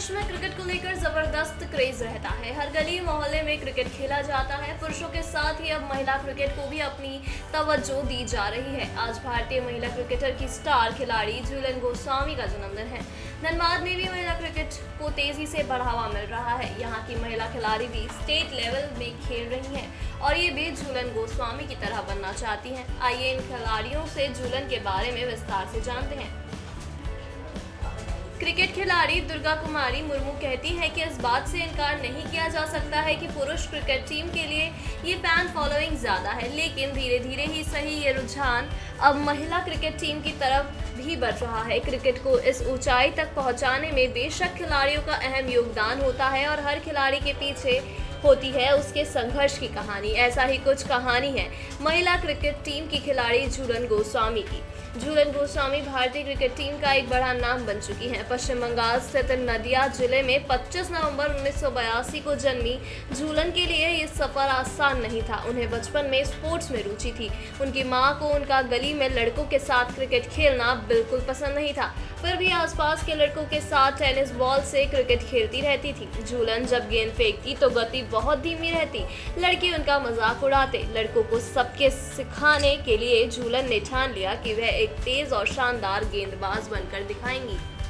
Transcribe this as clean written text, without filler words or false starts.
देश में क्रिकेट को लेकर जबरदस्त क्रेज रहता है। हर गली मोहल्ले में क्रिकेट खेला जाता है। पुरुषों के साथ ही अब महिला क्रिकेट को भी अपनी तवज्जो दी जा रही है। आज भारतीय महिला क्रिकेटर की स्टार खिलाड़ी झूलन गोस्वामी का जन्मदिन है। धनबाद में भी महिला क्रिकेट को तेजी से बढ़ावा मिल रहा है। यहाँ की महिला खिलाड़ी भी स्टेट लेवल में खेल रही हैं और ये भी झूलन गोस्वामी की तरह बनना चाहती हैं। आइए इन खिलाड़ियों से झूलन के बारे में विस्तार से जानते हैं। क्रिकेट खिलाड़ी दुर्गा कुमारी मुर्मू कहती हैं कि इस बात से इनकार नहीं किया जा सकता है कि पुरुष क्रिकेट टीम के लिए ये फैन फॉलोइंग ज़्यादा है, लेकिन धीरे धीरे ही सही ये रुझान अब महिला क्रिकेट टीम की तरफ भी बढ़ रहा है। क्रिकेट को इस ऊंचाई तक पहुंचाने में बेशक खिलाड़ियों का अहम योगदान होता है और हर खिलाड़ी के पीछे होती है उसके संघर्ष की कहानी। ऐसा ही कुछ कहानी है महिला क्रिकेट टीम की खिलाड़ी झूलन गोस्वामी की। झूलन गोस्वामी भारतीय क्रिकेट टीम का एक बड़ा नाम बन चुकी हैं। पश्चिम बंगाल स्थित नदिया जिले में 25 नवंबर 1982 को जन्मी झूलन के लिए ये सफर आसान नहीं था। उन्हें बचपन में स्पोर्ट्स में रुचि थी। उनकी मां को उनका गली में लड़कों के साथ क्रिकेट खेलना बिल्कुल पसंद नहीं था, फिर भी आसपास के लड़कों के साथ टेनिस बॉल से क्रिकेट खेलती रहती थी। झूलन जब गेंद फेंकती तो गति बहुत धीमी रहती। लड़के उनका मजाक उड़ाते। लड़कों को सबके सिखाने के लिए झूलन ने ठान लिया कि वह एक तेज और शानदार गेंदबाज बनकर दिखाएंगी।